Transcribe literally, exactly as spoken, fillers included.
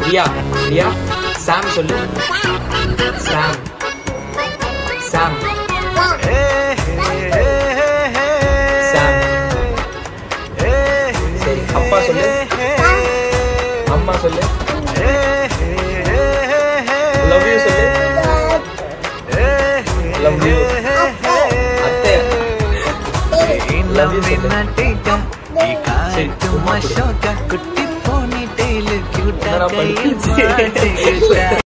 ரியா ரியா சாம் சொல்லு. சாம் சாம் சாம். சரி அப்பா சொல்லு. அம்மா சொல்லு. லவ் யூ சொல்லு. Love you. அத்தை லவ் யூ சொல்லு. சரி